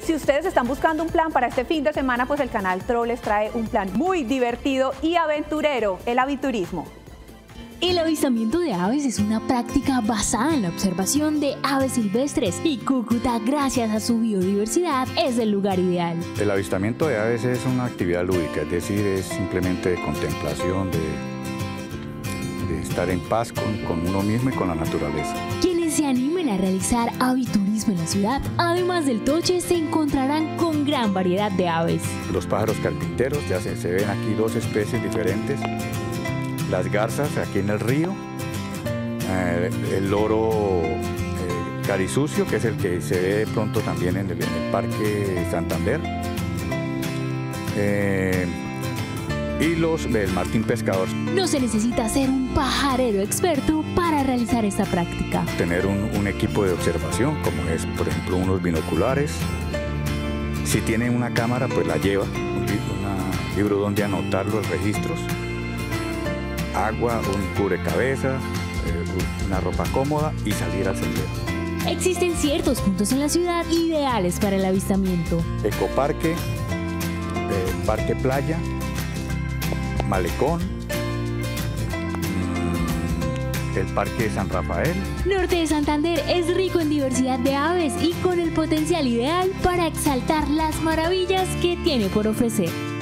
si ustedes están buscando un plan para este fin de semana, pues el canal Tro les trae un plan muy divertido y aventurero, el aviturismo. El avistamiento de aves es una práctica basada en la observación de aves silvestres y Cúcuta, gracias a su biodiversidad, es el lugar ideal. El avistamiento de aves es una actividad lúdica, es decir, es simplemente de contemplación, de estar en paz con uno mismo y con la naturaleza. Quienes se animen a realizar aviturismo en la ciudad, además del toche, se encontrarán con gran variedad de aves. Los pájaros carpinteros, ya se ven aquí dos especies diferentes. Las garzas aquí en el río, el loro carisucio, que es el que se ve de pronto también en el Parque Santander, y los del martín pescador. No se necesita ser un pajarero experto para realizar esta práctica. Tener un equipo de observación, como es, por ejemplo, unos binoculares. Si tiene una cámara, pues la lleva, un libro donde anotar los registros, agua, un cubrecabezas, una ropa cómoda y salir al sendero. Existen ciertos puntos en la ciudad ideales para el avistamiento. Ecoparque, Parque Playa, Malecón, el Parque de San Rafael. Norte de Santander es rico en diversidad de aves y con el potencial ideal para exaltar las maravillas que tiene por ofrecer.